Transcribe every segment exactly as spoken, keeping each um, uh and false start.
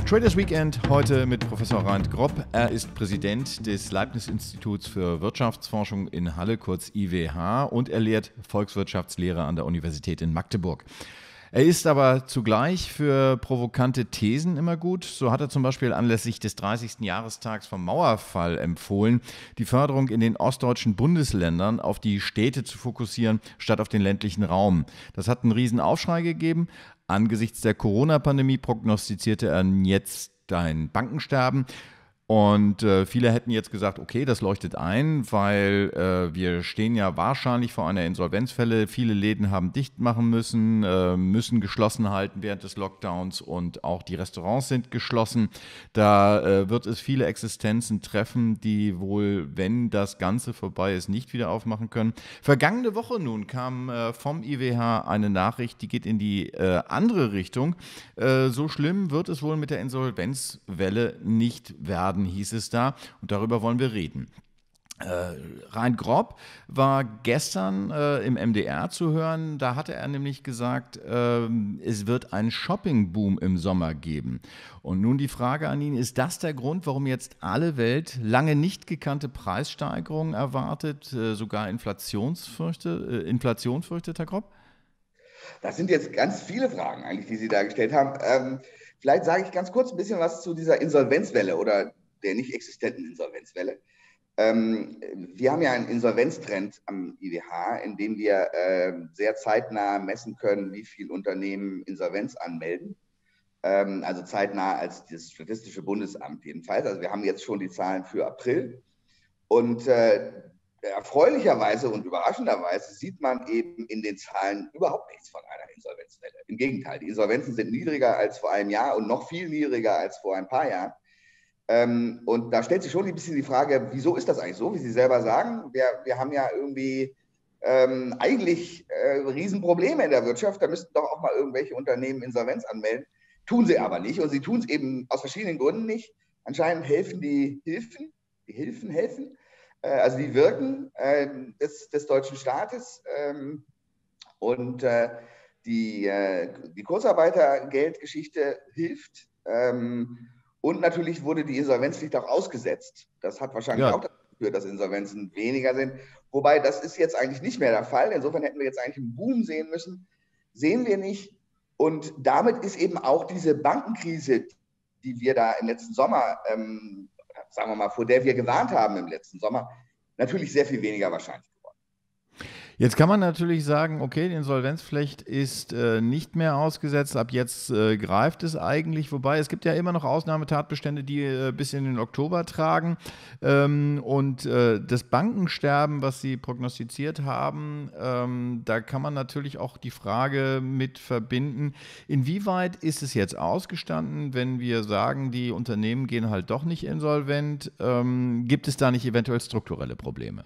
Traders Weekend heute mit Professor Reint Grob. Er ist Präsident des Leibniz-Instituts für Wirtschaftsforschung in Halle, kurz I W H, und er lehrt Volkswirtschaftslehre an der Universität in Magdeburg. Er ist aber zugleich für provokante Thesen immer gut. So hat er zum Beispiel anlässlich des dreißigsten Jahrestags vom Mauerfall empfohlen, die Förderung in den ostdeutschen Bundesländern auf die Städte zu fokussieren, statt auf den ländlichen Raum. Das hat einen riesen Aufschrei gegeben. Angesichts der Corona-Pandemie prognostizierte er jetzt ein Bankensterben. Und äh, viele hätten jetzt gesagt, okay, das leuchtet ein, weil äh, wir stehen ja wahrscheinlich vor einer Insolvenzwelle. Viele Läden haben dicht machen müssen, äh, müssen geschlossen halten während des Lockdowns und auch die Restaurants sind geschlossen. Da äh, wird es viele Existenzen treffen, die wohl, wenn das Ganze vorbei ist, nicht wieder aufmachen können. Vergangene Woche nun kam äh, vom I W H eine Nachricht, die geht in die äh, andere Richtung. Äh, so schlimm wird es wohl mit der Insolvenzwelle nicht werden, hieß es da, und darüber wollen wir reden. Äh, Reint Grob war gestern äh, im M D R zu hören, da hatte er nämlich gesagt, äh, es wird einen Shopping-Boom im Sommer geben. Und nun die Frage an ihn, ist das der Grund, warum jetzt alle Welt lange nicht gekannte Preissteigerungen erwartet, äh, sogar Inflationsfürchte, äh, Inflation fürchtet, Herr Grob? Das sind jetzt ganz viele Fragen eigentlich, die Sie da gestellt haben. Ähm, vielleicht sage ich ganz kurz ein bisschen was zu dieser Insolvenzwelle oder der nicht existenten Insolvenzwelle. Ähm, wir haben ja einen Insolvenztrend am I W H, in dem wir äh, sehr zeitnah messen können, wie viele Unternehmen Insolvenz anmelden. Ähm, also zeitnah als das Statistische Bundesamt jedenfalls. Also wir haben jetzt schon die Zahlen für April. Und äh, erfreulicherweise und überraschenderweise sieht man eben in den Zahlen überhaupt nichts von einer Insolvenzwelle. Im Gegenteil, die Insolvenzen sind niedriger als vor einem Jahr und noch viel niedriger als vor ein paar Jahren. Ähm, und da stellt sich schon ein bisschen die Frage, wieso ist das eigentlich so, wie Sie selber sagen? Wir, wir haben ja irgendwie ähm, eigentlich äh, Riesenprobleme in der Wirtschaft. Da müssten doch auch mal irgendwelche Unternehmen Insolvenz anmelden. Tun sie aber nicht und sie tun es eben aus verschiedenen Gründen nicht. Anscheinend helfen die Hilfen, die Hilfen helfen, äh, also die Wirken äh, des, des deutschen Staates ähm, und äh, die, äh, die Kurzarbeitergeldgeschichte hilft. Ähm, Und natürlich wurde die Insolvenzpflicht auch ausgesetzt. Das hat wahrscheinlich Ja. auch dazu geführt, dass Insolvenzen weniger sind. Wobei, das ist jetzt eigentlich nicht mehr der Fall. Insofern hätten wir jetzt eigentlich einen Boom sehen müssen. Sehen wir nicht. Und damit ist eben auch diese Bankenkrise, die wir da im letzten Sommer, ähm, sagen wir mal, vor der wir gewarnt haben im letzten Sommer, natürlich sehr viel weniger wahrscheinlich. Jetzt kann man natürlich sagen, okay, die Insolvenzpflicht ist äh, nicht mehr ausgesetzt, ab jetzt äh, greift es eigentlich, wobei es gibt ja immer noch Ausnahmetatbestände, die äh, bis in den Oktober tragen, ähm, und äh, das Bankensterben, was Sie prognostiziert haben, ähm, da kann man natürlich auch die Frage mit verbinden, inwieweit ist es jetzt ausgestanden, wenn wir sagen, die Unternehmen gehen halt doch nicht insolvent, ähm, gibt es da nicht eventuell strukturelle Probleme?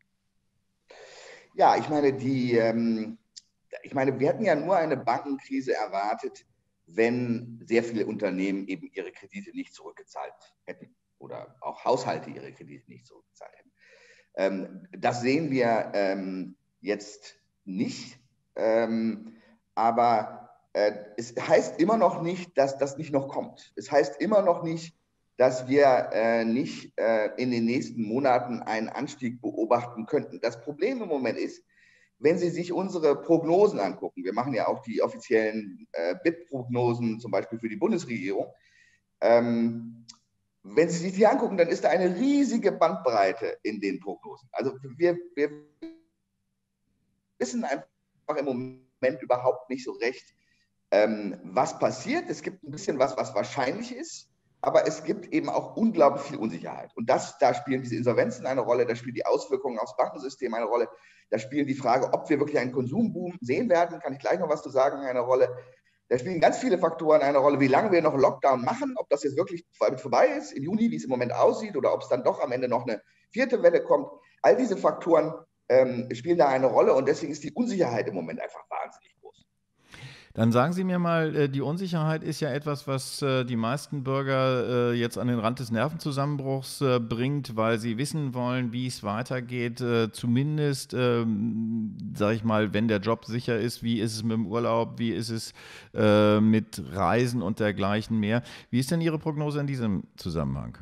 Ja, ich meine, die, ähm, ich meine, wir hätten ja nur eine Bankenkrise erwartet, wenn sehr viele Unternehmen eben ihre Kredite nicht zurückgezahlt hätten oder auch Haushalte ihre Kredite nicht zurückgezahlt hätten. Ähm, das sehen wir ähm, jetzt nicht, ähm, aber äh, es heißt immer noch nicht, dass das nicht noch kommt. Es heißt immer noch nicht, dass wir äh, nicht äh, in den nächsten Monaten einen Anstieg beobachten könnten. Das Problem im Moment ist, wenn Sie sich unsere Prognosen angucken, wir machen ja auch die offiziellen äh, B I T-Prognosen, zum Beispiel für die Bundesregierung, ähm, wenn Sie sich die angucken, dann ist da eine riesige Bandbreite in den Prognosen. Also wir, wir wissen einfach im Moment überhaupt nicht so recht, ähm, was passiert. Es gibt ein bisschen was, was wahrscheinlich ist, aber es gibt eben auch unglaublich viel Unsicherheit. Und das, da spielen diese Insolvenzen eine Rolle, da spielen die Auswirkungen aufs Bankensystem eine Rolle, da spielen die Frage, ob wir wirklich einen Konsumboom sehen werden, kann ich gleich noch was zu sagen, eine Rolle. Da spielen ganz viele Faktoren eine Rolle, wie lange wir noch Lockdown machen, ob das jetzt wirklich vorbei ist, im Juni, wie es im Moment aussieht, oder ob es dann doch am Ende noch eine vierte Welle kommt. All diese Faktoren ähm, spielen da eine Rolle und deswegen ist die Unsicherheit im Moment einfach wahnsinnig groß. Dann sagen Sie mir mal, die Unsicherheit ist ja etwas, was die meisten Bürger jetzt an den Rand des Nervenzusammenbruchs bringt, weil sie wissen wollen, wie es weitergeht. Zumindest, ähm, sage ich mal, wenn der Job sicher ist, wie ist es mit dem Urlaub, wie ist es äh, mit Reisen und dergleichen mehr. Wie ist denn Ihre Prognose in diesem Zusammenhang?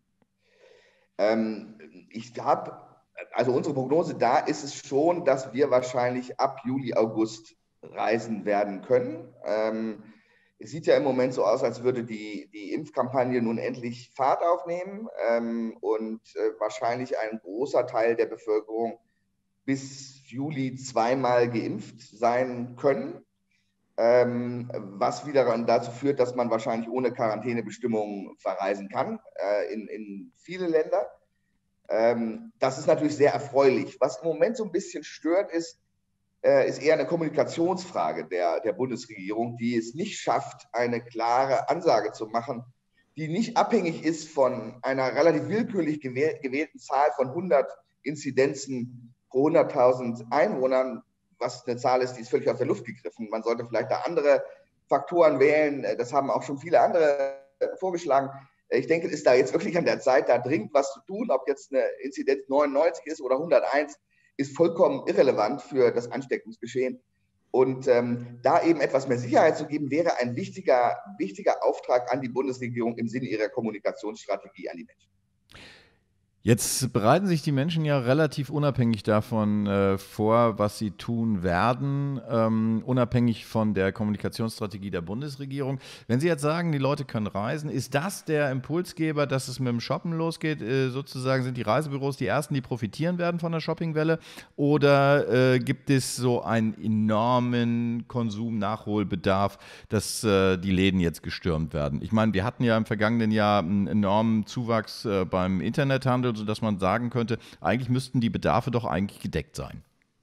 Ähm, ich habe, also unsere Prognose da ist es schon, dass wir wahrscheinlich ab Juli, August reisen werden können. Ähm, es sieht ja im Moment so aus, als würde die, die Impfkampagne nun endlich Fahrt aufnehmen ähm, und äh, wahrscheinlich ein großer Teil der Bevölkerung bis Juli zweimal geimpft sein können, ähm, was wiederum dazu führt, dass man wahrscheinlich ohne Quarantänebestimmungen verreisen kann äh, in, in viele Länder. Ähm, das ist natürlich sehr erfreulich. Was im Moment so ein bisschen stört, ist, äh, ist eher eine Kommunikationsfrage der, der Bundesregierung, die es nicht schafft, eine klare Ansage zu machen, die nicht abhängig ist von einer relativ willkürlich gewähl gewählten Zahl von hundert Inzidenzen pro hunderttausend Einwohnern, was eine Zahl ist, die ist völlig aus der Luft gegriffen. Man sollte vielleicht da andere Faktoren wählen. Das haben auch schon viele andere vorgeschlagen. Ich denke, es ist da jetzt wirklich an der Zeit, da dringend was zu tun. Ob jetzt eine Inzidenz neunundneunzig ist oder hunderteins, ist vollkommen irrelevant für das Ansteckungsgeschehen. Und ähm, da eben etwas mehr Sicherheit zu geben, wäre ein wichtiger, wichtiger Auftrag an die Bundesregierung im Sinne ihrer Kommunikationsstrategie an die Menschen. Jetzt bereiten sich die Menschen ja relativ unabhängig davon äh, vor, was sie tun werden, ähm, unabhängig von der Kommunikationsstrategie der Bundesregierung. Wenn Sie jetzt sagen, die Leute können reisen, ist das der Impulsgeber, dass es mit dem Shoppen losgeht? Äh, sozusagen sind die Reisebüros die ersten, die profitieren werden von der Shoppingwelle? Oder äh, gibt es so einen enormen Konsum-Nachholbedarf, dass äh, die Läden jetzt gestürmt werden? Ich meine, wir hatten ja im vergangenen Jahr einen enormen Zuwachs äh, beim Internethandel, sodass man sagen könnte, eigentlich müssten die Bedarfe doch eigentlich gedeckt sein.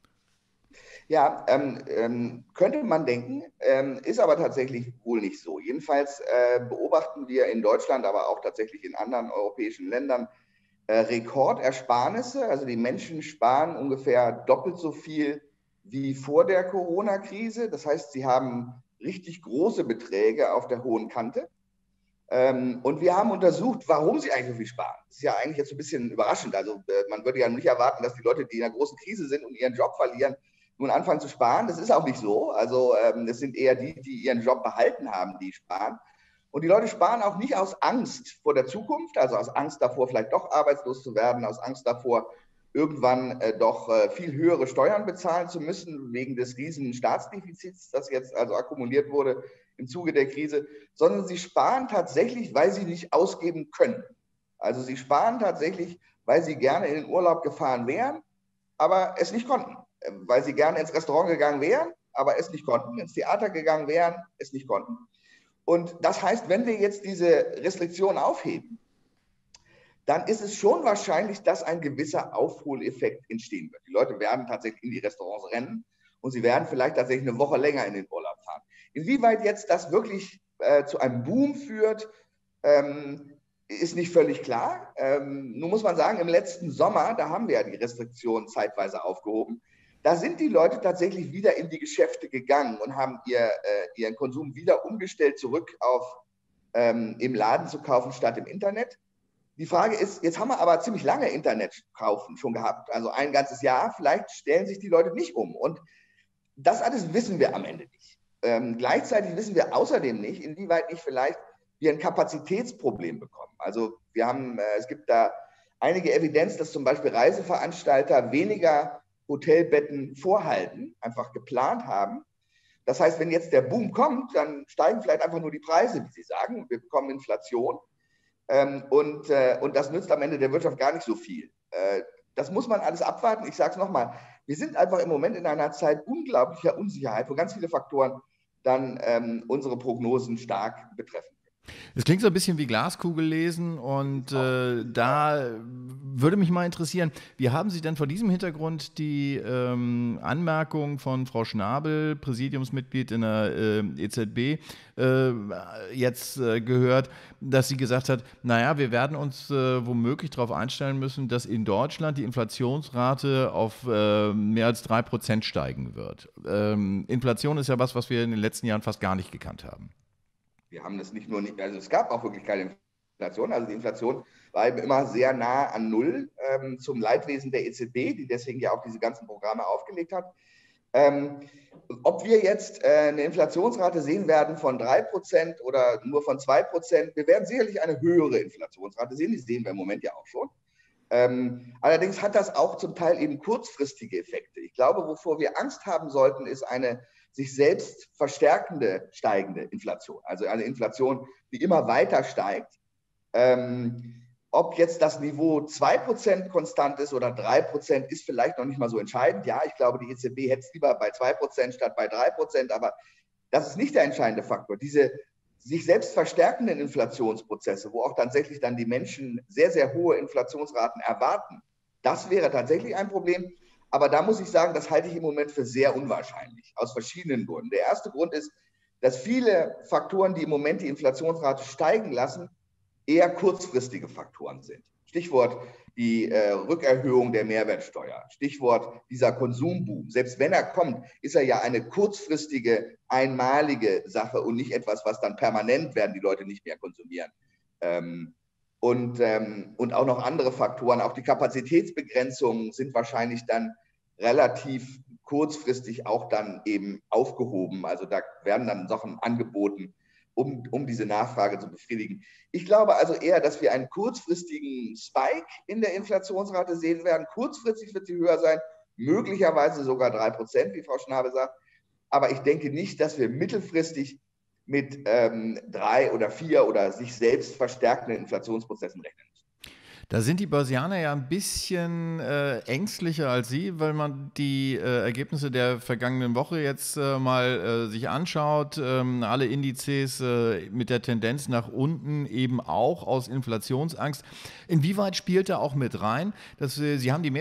Ja, ähm, ähm, könnte man denken, ähm, ist aber tatsächlich wohl nicht so. Jedenfalls äh, beobachten wir in Deutschland, aber auch tatsächlich in anderen europäischen Ländern äh, Rekordersparnisse. Also die Menschen sparen ungefähr doppelt so viel wie vor der Corona-Krise. Das heißt, sie haben richtig große Beträge auf der hohen Kante. Ähm, und wir haben untersucht, warum sie eigentlich so viel sparen. Das ist ja eigentlich jetzt ein bisschen überraschend. Also äh, man würde ja nicht erwarten, dass die Leute, die in einer großen Krise sind und ihren Job verlieren, nun anfangen zu sparen. Das ist auch nicht so. Also ähm, es sind eher die, die ihren Job behalten haben, die sparen. Und die Leute sparen auch nicht aus Angst vor der Zukunft, also aus Angst davor, vielleicht doch arbeitslos zu werden, aus Angst davor, irgendwann äh, doch äh, viel höhere Steuern bezahlen zu müssen, wegen des riesen Staatsdefizits, das jetzt also akkumuliert wurde im Zuge der Krise, sondern sie sparen tatsächlich, weil sie nicht ausgeben können. Also sie sparen tatsächlich, weil sie gerne in den Urlaub gefahren wären, aber es nicht konnten. Weil sie gerne ins Restaurant gegangen wären, aber es nicht konnten, ins Theater gegangen wären, es nicht konnten. Und das heißt, wenn wir jetzt diese Restriktionen aufheben, dann ist es schon wahrscheinlich, dass ein gewisser Aufholeffekt entstehen wird. Die Leute werden tatsächlich in die Restaurants rennen und sie werden vielleicht tatsächlich eine Woche länger in den Urlaub fahren. Inwieweit jetzt das wirklich äh, zu einem Boom führt, ähm, ist nicht völlig klar. Ähm, nun muss man sagen, im letzten Sommer, da haben wir ja die Restriktionen zeitweise aufgehoben, da sind die Leute tatsächlich wieder in die Geschäfte gegangen und haben ihr, äh, ihren Konsum wieder umgestellt, zurück auf ähm, im Laden zu kaufen statt im Internet. Die Frage ist, jetzt haben wir aber ziemlich lange Internet kaufen schon gehabt, also ein ganzes Jahr, vielleicht stellen sich die Leute nicht um. Und das alles wissen wir am Ende nicht. Ähm, gleichzeitig wissen wir außerdem nicht, inwieweit nicht vielleicht wir ein Kapazitätsproblem bekommen. Also wir haben, äh, es gibt da einige Evidenz, dass zum Beispiel Reiseveranstalter weniger Hotelbetten vorhalten, einfach geplant haben. Das heißt, wenn jetzt der Boom kommt, dann steigen vielleicht einfach nur die Preise, wie Sie sagen. Wir bekommen Inflation. Ähm, und, äh, und das nützt am Ende der Wirtschaft gar nicht so viel. Äh, das muss man alles abwarten. Ich sage es nochmal, wir sind einfach im Moment in einer Zeit unglaublicher Unsicherheit, wo ganz viele Faktoren dann ähm, unsere Prognosen stark betreffen. Es klingt so ein bisschen wie Glaskugel lesen und äh, da würde mich mal interessieren, wie haben Sie denn vor diesem Hintergrund die ähm, Anmerkung von Frau Schnabel, Präsidiumsmitglied in der äh, E Z B, äh, jetzt äh, gehört, dass sie gesagt hat, naja, wir werden uns äh, womöglich darauf einstellen müssen, dass in Deutschland die Inflationsrate auf äh, mehr als drei Prozent steigen wird. Ähm, Inflation ist ja was, was wir in den letzten Jahren fast gar nicht gekannt haben. Wir haben das nicht nur nicht, also es gab auch wirklich keine Inflation. Also die Inflation war immer sehr nah an Null ähm, zum Leidwesen der E Z B, die deswegen ja auch diese ganzen Programme aufgelegt hat. Ähm, ob wir jetzt äh, eine Inflationsrate sehen werden von drei Prozent oder nur von zwei Prozent, wir werden sicherlich eine höhere Inflationsrate sehen, die sehen wir im Moment ja auch schon. Ähm, allerdings hat das auch zum Teil eben kurzfristige Effekte. Ich glaube, wovor wir Angst haben sollten, ist eine sich selbst verstärkende steigende Inflation. Also eine Inflation, die immer weiter steigt. Ähm, ob jetzt das Niveau zwei Prozent konstant ist oder drei Prozent, ist vielleicht noch nicht mal so entscheidend. Ja, ich glaube, die E Z B hätte es lieber bei zwei Prozent statt bei drei Prozent, aber das ist nicht der entscheidende Faktor. Diese sich selbst verstärkenden Inflationsprozesse, wo auch tatsächlich dann die Menschen sehr, sehr hohe Inflationsraten erwarten, das wäre tatsächlich ein Problem. Aber da muss ich sagen, das halte ich im Moment für sehr unwahrscheinlich, aus verschiedenen Gründen. Der erste Grund ist, dass viele Faktoren, die im Moment die Inflationsrate steigen lassen, eher kurzfristige Faktoren sind. Stichwort die äh, Rückerhöhung der Mehrwertsteuer, Stichwort dieser Konsumboom. Selbst wenn er kommt, ist er ja eine kurzfristige, einmalige Sache und nicht etwas, was dann permanent werden die Leute nicht mehr konsumieren. Ähm, und, ähm, und auch noch andere Faktoren, auch die Kapazitätsbegrenzungen sind wahrscheinlich dann relativ kurzfristig auch dann eben aufgehoben. Also da werden dann Sachen angeboten, um, um diese Nachfrage zu befriedigen. Ich glaube also eher, dass wir einen kurzfristigen Spike in der Inflationsrate sehen werden. Kurzfristig wird sie höher sein, möglicherweise sogar drei Prozent, wie Frau Schnabel sagt. Aber ich denke nicht, dass wir mittelfristig mit ähm, drei oder vier oder sich selbst verstärkenden Inflationsprozessen rechnen müssen. Da sind die Börsianer ja ein bisschen äh, ängstlicher als Sie, weil man die äh, Ergebnisse der vergangenen Woche jetzt äh, mal äh, sich anschaut. Ähm, alle Indizes äh, mit der Tendenz nach unten, eben auch aus Inflationsangst. Inwieweit spielt da auch mit rein? Dass, äh, Sie haben die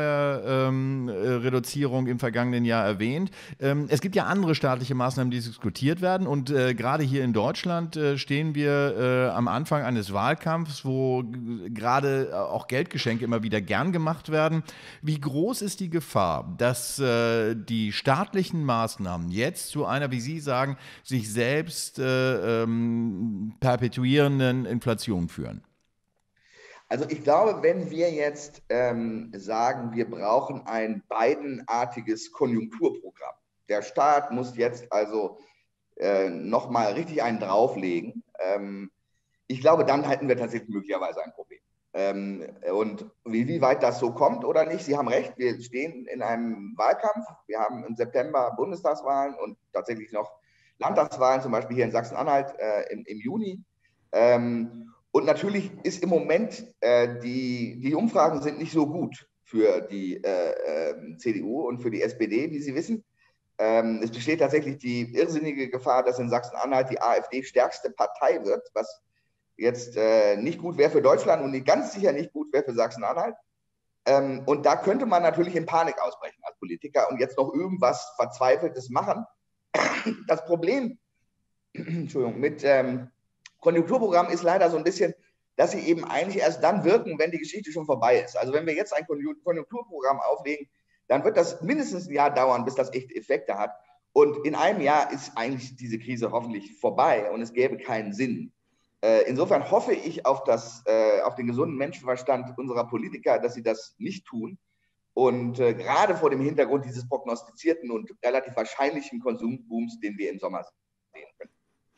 Mehrwertsteuerreduzierung ähm, im vergangenen Jahr erwähnt. Ähm, es gibt ja andere staatliche Maßnahmen, die diskutiert werden. Und äh, gerade hier in Deutschland äh, stehen wir äh, am Anfang eines Wahlkampfs, wo gerade auch Geldgeschenke immer wieder gern gemacht werden. Wie groß ist die Gefahr, dass äh, die staatlichen Maßnahmen jetzt zu einer, wie Sie sagen, sich selbst äh, ähm, perpetuierenden Inflation führen? Also ich glaube, wenn wir jetzt ähm, sagen, wir brauchen ein Biden-artiges Konjunkturprogramm. Der Staat muss jetzt also äh, nochmal richtig einen drauflegen. Ähm, ich glaube, dann hätten wir tatsächlich möglicherweise ein Problem. Ähm, und wie, wie weit das so kommt oder nicht, Sie haben recht, wir stehen in einem Wahlkampf. Wir haben im September Bundestagswahlen und tatsächlich noch Landtagswahlen, zum Beispiel hier in Sachsen-Anhalt äh, im, im Juni. Ähm, und natürlich ist im Moment, äh, die, die Umfragen sind nicht so gut für die äh, äh, C D U und für die S P D, wie Sie wissen. Ähm, es besteht tatsächlich die irrsinnige Gefahr, dass in Sachsen-Anhalt die AfD stärkste Partei wird, was jetzt äh, nicht gut wäre für Deutschland und ganz sicher nicht gut wäre für Sachsen-Anhalt. Ähm, und da könnte man natürlich in Panik ausbrechen als Politiker und jetzt noch irgendwas Verzweifeltes machen. Das Problem Entschuldigung, mit ähm, Konjunkturprogramm ist leider so ein bisschen, dass sie eben eigentlich erst dann wirken, wenn die Geschichte schon vorbei ist. Also wenn wir jetzt ein Konjunkturprogramm auflegen, dann wird das mindestens ein Jahr dauern, bis das echte Effekte hat. Und in einem Jahr ist eigentlich diese Krise hoffentlich vorbei und es gäbe keinen Sinn. Insofern hoffe ich auf, das, auf den gesunden Menschenverstand unserer Politiker, dass sie das nicht tun. Und gerade vor dem Hintergrund dieses prognostizierten und relativ wahrscheinlichen Konsumbooms, den wir im Sommer sehen können.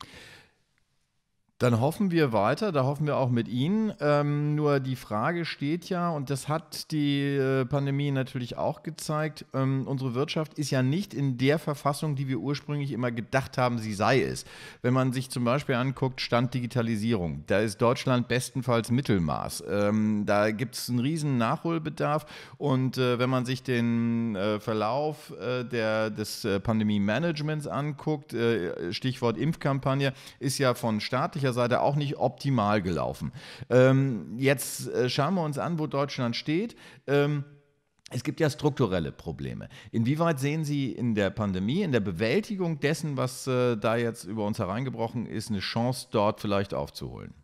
Dann hoffen wir weiter, da hoffen wir auch mit Ihnen. Ähm, nur die Frage steht ja, und das hat die äh, Pandemie natürlich auch gezeigt, ähm, unsere Wirtschaft ist ja nicht in der Verfassung, die wir ursprünglich immer gedacht haben, sie sei es. Wenn man sich zum Beispiel anguckt, Stand Digitalisierung, da ist Deutschland bestenfalls Mittelmaß. Ähm, da gibt es einen riesen Nachholbedarf und äh, wenn man sich den äh, Verlauf äh, der, des äh, Pandemie-Managements anguckt, äh, Stichwort Impfkampagne, ist ja von staatlicher der Seite auch nicht optimal gelaufen. Ähm, jetzt äh, schauen wir uns an, wo Deutschland steht. Ähm, Es gibt ja strukturelle Probleme. Inwieweit sehen Sie in der Pandemie, in der Bewältigung dessen, was äh, da jetzt über uns hereingebrochen ist, eine Chance, dort vielleicht aufzuholen?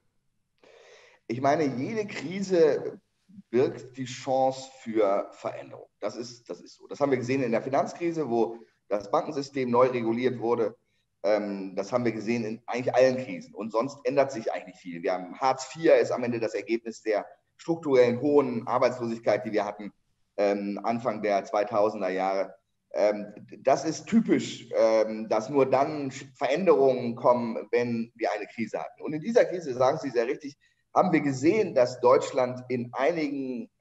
Ich meine, jede Krise birgt die Chance für Veränderung. Das ist, das ist so. Das haben wir gesehen in der Finanzkrise, wo das Bankensystem neu reguliert wurde. Ähm, das haben wir gesehen in eigentlich allen Krisen. Und sonst ändert sich eigentlich nicht viel. Wir haben Hartz vier ist am Ende das Ergebnis der strukturellen hohen Arbeitslosigkeit, die wir hatten ähm, Anfang der zweitausender Jahre. Ähm, das ist typisch, ähm, dass nur dann Veränderungen kommen, wenn wir eine Krise hatten. Und in dieser Krise, sagen Sie sehr richtig, haben wir gesehen, dass Deutschland in einigen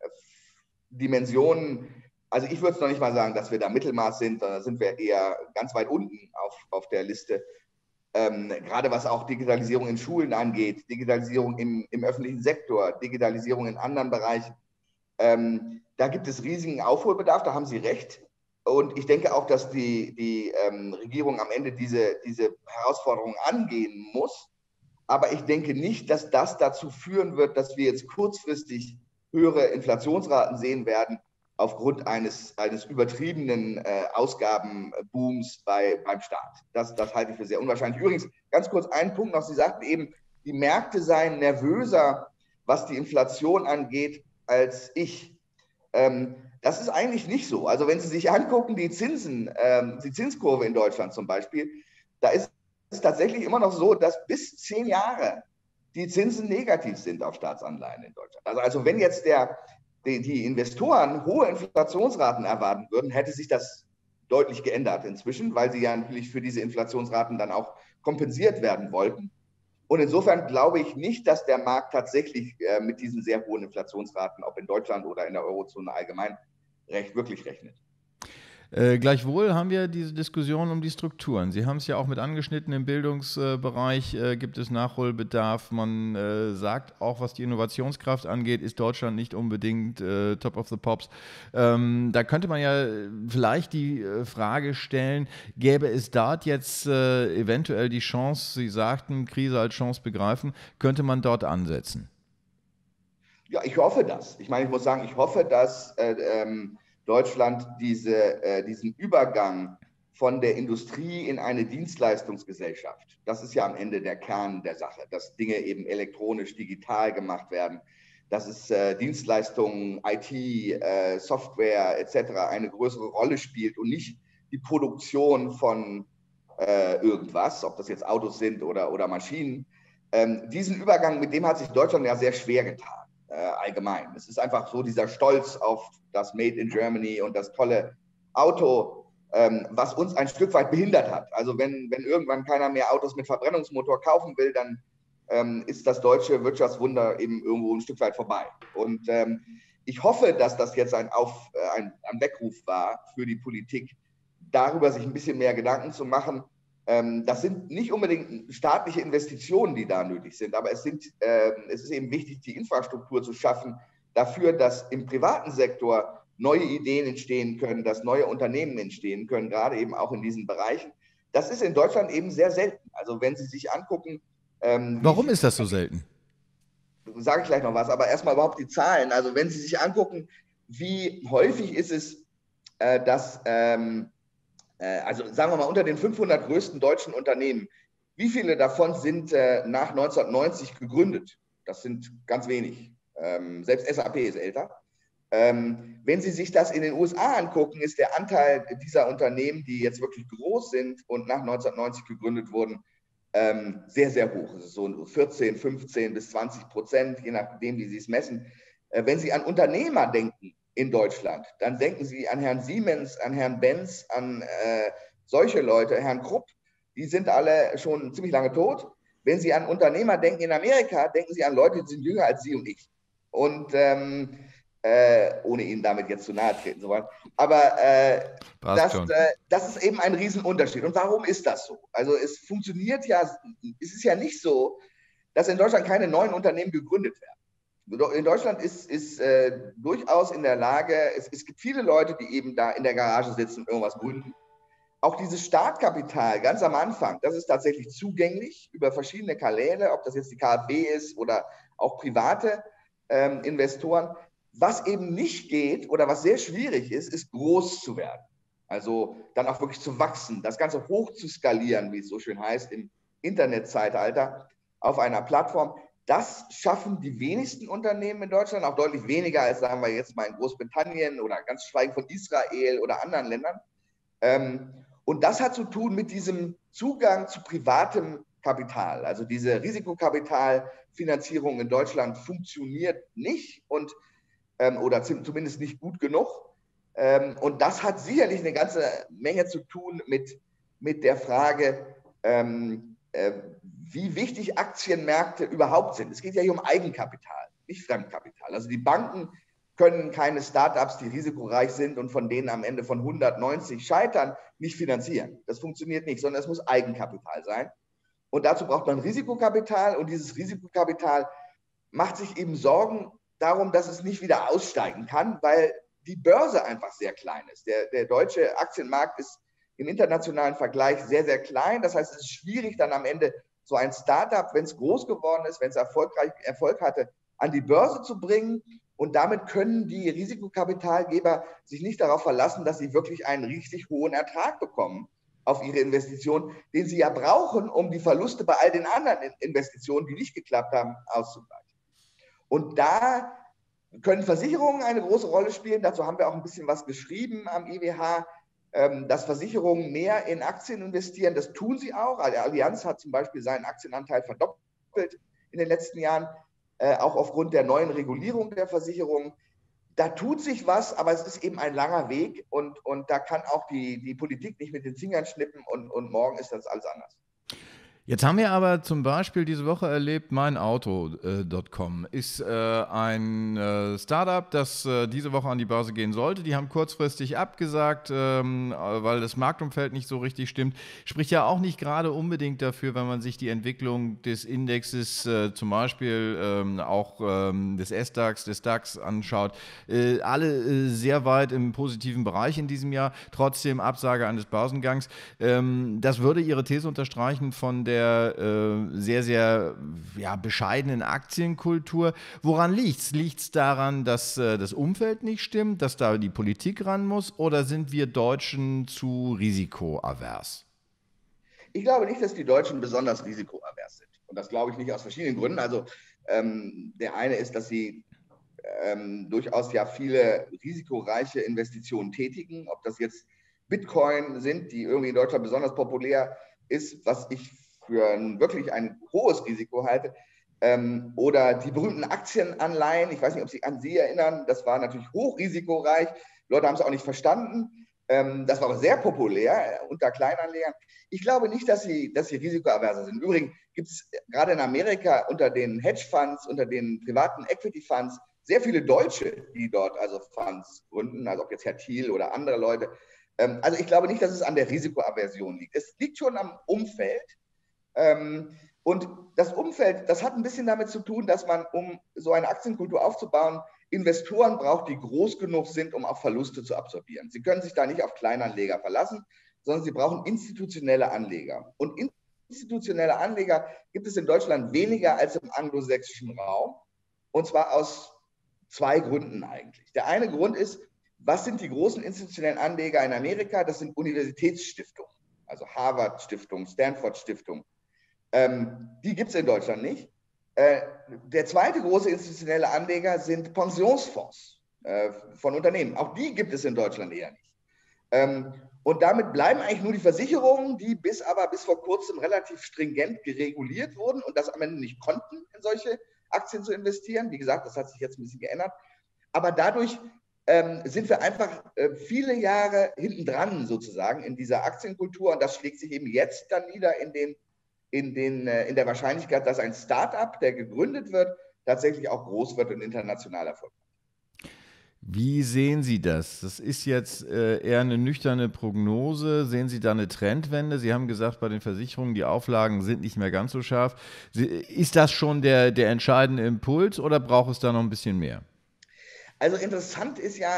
Dimensionen, also ich würde es noch nicht mal sagen, dass wir da Mittelmaß sind, sondern sind wir eher ganz weit unten auf, auf der Liste. Ähm, gerade was auch Digitalisierung in Schulen angeht, Digitalisierung im, im öffentlichen Sektor, Digitalisierung in anderen Bereichen. Ähm, da gibt es riesigen Aufholbedarf, da haben Sie recht. Und ich denke auch, dass die, die ähm, Regierung am Ende diese, diese Herausforderung angehen muss. Aber ich denke nicht, dass das dazu führen wird, dass wir jetzt kurzfristig höhere Inflationsraten sehen werden aufgrund eines, eines übertriebenen äh, Ausgabenbooms bei, beim Staat. Das, das halte ich für sehr unwahrscheinlich. Übrigens, ganz kurz einen Punkt noch. Sie sagten eben, die Märkte seien nervöser, was die Inflation angeht, als ich. Ähm, das ist eigentlich nicht so. Also wenn Sie sich angucken, die Zinsen, ähm, die Zinskurve in Deutschland zum Beispiel, da ist es tatsächlich immer noch so, dass bis zehn Jahre die Zinsen negativ sind auf Staatsanleihen in Deutschland. Also, also wenn jetzt der, die, die Investoren hohe Inflationsraten erwarten würden, hätte sich das deutlich geändert inzwischen, weil sie ja natürlich für diese Inflationsraten dann auch kompensiert werden wollten. Und insofern glaube ich nicht, dass der Markt tatsächlich äh, mit diesen sehr hohen Inflationsraten, ob in Deutschland oder in der Eurozone allgemein, recht wirklich rechnet. Äh, gleichwohl haben wir diese Diskussion um die Strukturen. Sie haben es ja auch mit angeschnitten, im Bildungsbereich äh, gibt es Nachholbedarf. Man äh, sagt auch, was die Innovationskraft angeht, ist Deutschland nicht unbedingt äh, Top of the Pops. Ähm, da könnte man ja vielleicht die äh, Frage stellen, gäbe es dort jetzt äh, eventuell die Chance, Sie sagten, Krise als Chance begreifen, könnte man dort ansetzen? Ja, ich hoffe das. Ich meine, ich muss sagen, ich hoffe, dass äh, ähm, Deutschland diese, äh, diesen Übergang von der Industrie in eine Dienstleistungsgesellschaft, das ist ja am Ende der Kern der Sache, dass Dinge eben elektronisch, digital gemacht werden, dass es äh, Dienstleistungen, I T, äh, Software et cetera eine größere Rolle spielt und nicht die Produktion von äh, irgendwas, ob das jetzt Autos sind oder, oder Maschinen. Ähm, diesen Übergang, mit dem hat sich Deutschland ja sehr schwer getan. Äh, allgemein. Es ist einfach so dieser Stolz auf das Made in Germany und das tolle Auto, ähm, was uns ein Stück weit behindert hat. Also wenn, wenn irgendwann keiner mehr Autos mit Verbrennungsmotor kaufen will, dann ähm, ist das deutsche Wirtschaftswunder eben irgendwo ein Stück weit vorbei. Und ähm, ich hoffe, dass das jetzt ein, Auf, äh, ein, ein Weckruf war für die Politik, darüber sich ein bisschen mehr Gedanken zu machen. Das sind nicht unbedingt staatliche Investitionen, die da nötig sind, aber es, sind, äh, es ist eben wichtig, die Infrastruktur zu schaffen dafür, dass im privaten Sektor neue Ideen entstehen können, dass neue Unternehmen entstehen können, gerade eben auch in diesen Bereichen. Das ist in Deutschland eben sehr selten. Also wenn Sie sich angucken, ähm, wie Warum viel, ist das so selten? sage ich gleich noch was, aber erstmal überhaupt die Zahlen. Also wenn Sie sich angucken, wie häufig ist es, äh, dass ähm, also sagen wir mal, unter den fünfhundert größten deutschen Unternehmen, wie viele davon sind äh, nach neunzehnhundertneunzig gegründet? Das sind ganz wenig. Ähm, selbst S A P ist älter. Ähm, wenn Sie sich das in den U S A angucken, ist der Anteil dieser Unternehmen, die jetzt wirklich groß sind und nach neunzehnhundertneunzig gegründet wurden, ähm, sehr, sehr hoch. Es ist so vierzehn, fünfzehn bis zwanzig Prozent, je nachdem, wie Sie es messen. Äh, wenn Sie an Unternehmer denken, in Deutschland, dann denken Sie an Herrn Siemens, an Herrn Benz, an äh, solche Leute, Herrn Krupp, die sind alle schon ziemlich lange tot. Wenn Sie an Unternehmer denken in Amerika, denken Sie an Leute, die sind jünger als Sie und ich. Und ähm, äh, ohne Ihnen damit jetzt zu nahe treten zu wollen. Aber äh, das, äh, das ist eben ein Riesenunterschied. Und warum ist das so? Also es funktioniert ja, es ist ja nicht so, dass in Deutschland keine neuen Unternehmen gegründet werden. In Deutschland ist, ist äh, durchaus in der Lage, es, es gibt viele Leute, die eben da in der Garage sitzen und irgendwas gründen. auch dieses Startkapital ganz am Anfang, das ist tatsächlich zugänglich über verschiedene Kanäle, ob das jetzt die KfW ist oder auch private ähm, Investoren. Was eben nicht geht oder was sehr schwierig ist, ist groß zu werden. Also dann auch wirklich zu wachsen, das Ganze hoch zu skalieren, wie es so schön heißt, im Internetzeitalter auf einer Plattform. Das schaffen die wenigsten Unternehmen in Deutschland, auch deutlich weniger als, sagen wir jetzt mal, in Großbritannien oder ganz schweigen von Israel oder anderen Ländern. Ähm, und das hat zu tun mit diesem Zugang zu privatem Kapital. Also diese Risikokapitalfinanzierung in Deutschland funktioniert nicht und, ähm, oder zumindest nicht gut genug. Ähm, und das hat sicherlich eine ganze Menge zu tun mit, mit der Frage, ähm, äh, wie wichtig Aktienmärkte überhaupt sind. Es geht ja hier um Eigenkapital, nicht Fremdkapital. Also die Banken können keine Startups, die risikoreich sind und von denen am Ende von hundertneunzig scheitern, nicht finanzieren. Das funktioniert nicht, sondern es muss Eigenkapital sein. Und dazu braucht man Risikokapital und dieses Risikokapital macht sich eben Sorgen darum, dass es nicht wieder aussteigen kann, weil die Börse einfach sehr klein ist. Der, der deutsche Aktienmarkt ist im internationalen Vergleich sehr, sehr klein. Das heißt, es ist schwierig, dann am Ende so ein Startup, wenn es groß geworden ist, wenn es erfolgreich Erfolg hatte, an die Börse zu bringen. Und damit können die Risikokapitalgeber sich nicht darauf verlassen, dass sie wirklich einen richtig hohen Ertrag bekommen auf ihre Investitionen, den sie ja brauchen, um die Verluste bei all den anderen Investitionen, die nicht geklappt haben, auszugleichen. Und da können Versicherungen eine große Rolle spielen. Dazu haben wir auch ein bisschen was geschrieben am I W H, dass Versicherungen mehr in Aktien investieren. Das tun sie auch. Die Allianz hat zum Beispiel seinen Aktienanteil verdoppelt in den letzten Jahren, auch aufgrund der neuen Regulierung der Versicherungen. Da tut sich was, aber es ist eben ein langer Weg und, und da kann auch die, die Politik nicht mit den Fingern schnippen und, und morgen ist das alles anders. Jetzt haben wir aber zum Beispiel diese Woche erlebt, meinauto Punkt com ist äh, ein äh, Startup, das äh, diese Woche an die Börse gehen sollte. Die haben kurzfristig abgesagt, ähm, weil das Marktumfeld nicht so richtig stimmt. Spricht ja auch nicht gerade unbedingt dafür, wenn man sich die Entwicklung des Indexes, äh, zum Beispiel ähm, auch ähm, des S-DAX, des DAX anschaut. Äh, alle äh, sehr weit im positiven Bereich in diesem Jahr, trotzdem Absage eines Börsengangs. Ähm, das würde Ihre These unterstreichen von der äh, sehr, sehr ja, bescheidenen Aktienkultur. Woran liegt es? Liegt es daran, dass äh, das Umfeld nicht stimmt, dass da die Politik ran muss, oder sind wir Deutschen zu risikoavers? Ich glaube nicht, dass die Deutschen besonders risikoavers sind. Und das glaube ich nicht aus verschiedenen Gründen. Also ähm, der eine ist, dass sie ähm, durchaus ja viele risikoreiche Investitionen tätigen. Ob das jetzt Bitcoin sind, die irgendwie in Deutschland besonders populär ist, was ich für ein, wirklich ein hohes Risiko halte, ähm, oder die berühmten Aktienanleihen, ich weiß nicht, ob Sie an sie erinnern, das war natürlich hochrisikoreich, Leute haben es auch nicht verstanden, ähm, das war aber sehr populär unter Kleinanlegern. Ich glaube nicht, dass sie, dass sie risikoaverser sind. Im Übrigen gibt es gerade in Amerika unter den Hedgefonds, unter den privaten Equity-Funds sehr viele Deutsche, die dort also Funds gründen, also ob jetzt Herr Thiel oder andere Leute. Ähm, also ich glaube nicht, dass es an der Risikoaversion liegt. Es liegt schon am Umfeld. Und das Umfeld, das hat ein bisschen damit zu tun, dass man, um so eine Aktienkultur aufzubauen, Investoren braucht, die groß genug sind, um auch Verluste zu absorbieren. Sie können sich da nicht auf Kleinanleger verlassen, sondern sie brauchen institutionelle Anleger. Und institutionelle Anleger gibt es in Deutschland weniger als im anglosächsischen Raum. Und zwar aus zwei Gründen eigentlich. Der eine Grund ist, was sind die großen institutionellen Anleger in Amerika? Das sind Universitätsstiftungen, also Harvard-Stiftung, Stanford-Stiftung. Ähm, die gibt es in Deutschland nicht. Äh, der zweite große institutionelle Anleger sind Pensionsfonds äh, von Unternehmen. Auch die gibt es in Deutschland eher nicht. Ähm, und damit bleiben eigentlich nur die Versicherungen, die bis aber bis vor kurzem relativ stringent gereguliert wurden und das am Ende nicht konnten, in solche Aktien zu investieren. Wie gesagt, das hat sich jetzt ein bisschen geändert. Aber dadurch ähm, sind wir einfach äh, viele Jahre hinten dran sozusagen in dieser Aktienkultur und das schlägt sich eben jetzt dann nieder in den In, den, in der Wahrscheinlichkeit, dass ein Start-up, der gegründet wird, tatsächlich auch groß wird und international Erfolg hat. Wie sehen Sie das? Das ist jetzt äh, eher eine nüchterne Prognose. Sehen Sie da eine Trendwende? Sie haben gesagt, bei den Versicherungen, die Auflagen sind nicht mehr ganz so scharf. Sie, ist das schon der, der entscheidende Impuls oder braucht es da noch ein bisschen mehr? Also interessant ist ja,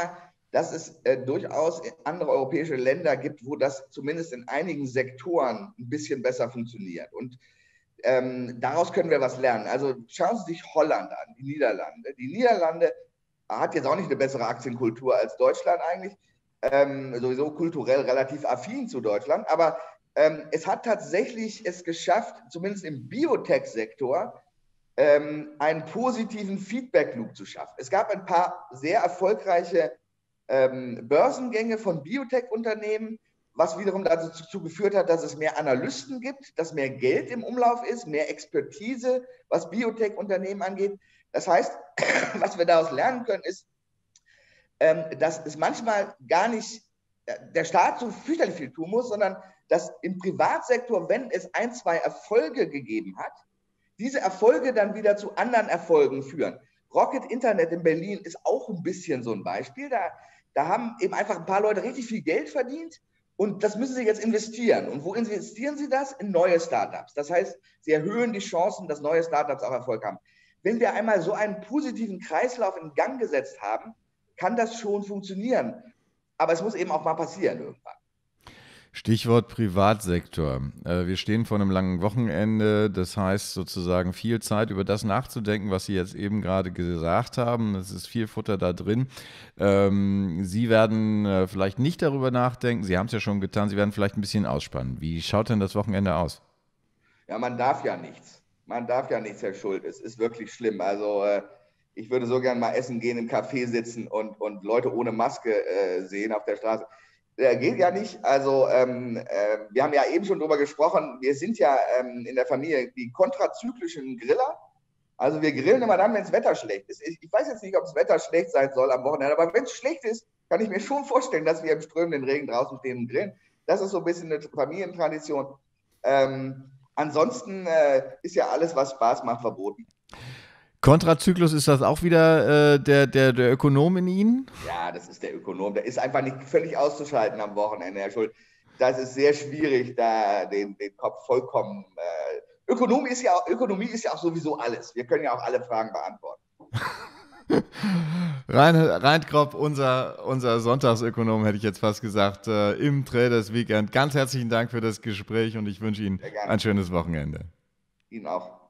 dass es äh, durchaus andere europäische Länder gibt, wo das zumindest in einigen Sektoren ein bisschen besser funktioniert. Und ähm, daraus können wir was lernen. Also schauen Sie sich Holland an, die Niederlande. Die Niederlande hat jetzt auch nicht eine bessere Aktienkultur als Deutschland eigentlich, ähm, sowieso kulturell relativ affin zu Deutschland, aber ähm, es hat tatsächlich es geschafft, zumindest im Biotech-Sektor, ähm, einen positiven Feedback-Loop zu schaffen. Es gab ein paar sehr erfolgreiche ähm, Börsengänge von Biotech-Unternehmen, was wiederum dazu geführt hat, dass es mehr Analysten gibt, dass mehr Geld im Umlauf ist, mehr Expertise, was Biotech-Unternehmen angeht. Das heißt, was wir daraus lernen können, ist, ähm, dass es manchmal gar nicht der Staat so fürchterlich viel tun muss, sondern dass im Privatsektor, wenn es ein, zwei Erfolge gegeben hat, diese Erfolge dann wieder zu anderen Erfolgen führen. Rocket Internet in Berlin ist auch ein bisschen so ein Beispiel. Da, da haben eben einfach ein paar Leute richtig viel Geld verdient und das müssen sie jetzt investieren. Und wo investieren sie das? In neue Startups. Das heißt, sie erhöhen die Chancen, dass neue Startups auch Erfolg haben. Wenn wir einmal so einen positiven Kreislauf in Gang gesetzt haben, kann das schon funktionieren. Aber es muss eben auch mal passieren irgendwann. Stichwort Privatsektor. Wir stehen vor einem langen Wochenende, das heißt sozusagen viel Zeit über das nachzudenken, was Sie jetzt eben gerade gesagt haben. Es ist viel Futter da drin. Sie werden vielleicht nicht darüber nachdenken, Sie haben es ja schon getan, Sie werden vielleicht ein bisschen ausspannen. Wie schaut denn das Wochenende aus? Ja, man darf ja nichts. Man darf ja nichts, Herr Schult. Es ist wirklich schlimm. Also ich würde so gern mal essen gehen, im Café sitzen und, und Leute ohne Maske äh, sehen auf der Straße. Äh, geht ja nicht. Also ähm, äh, wir haben ja eben schon drüber gesprochen, wir sind ja ähm, in der Familie die kontrazyklischen Griller. Also wir grillen immer dann, wenn das Wetter schlecht ist. Ich, ich weiß jetzt nicht, ob das Wetter schlecht sein soll am Wochenende, aber wenn es schlecht ist, kann ich mir schon vorstellen, dass wir im strömenden Regen draußen stehen und grillen. Das ist so ein bisschen eine Familientradition. Ähm, ansonsten äh, ist ja alles, was Spaß macht, verboten. Kontrazyklus, ist das auch wieder äh, der, der, der Ökonom in Ihnen? Ja, das ist der Ökonom. Der ist einfach nicht völlig auszuschalten am Wochenende, Herr Schult. Das ist sehr schwierig, da den, den Kopf vollkommen. Äh, Ökonomie, ist ja auch, Ökonomie ist ja auch sowieso alles. Wir können ja auch alle Fragen beantworten. Reint Gropp, unser, unser Sonntagsökonom, hätte ich jetzt fast gesagt, äh, im Traders Weekend. Ganz herzlichen Dank für das Gespräch und ich wünsche Ihnen ein schönes Wochenende. Ihnen auch.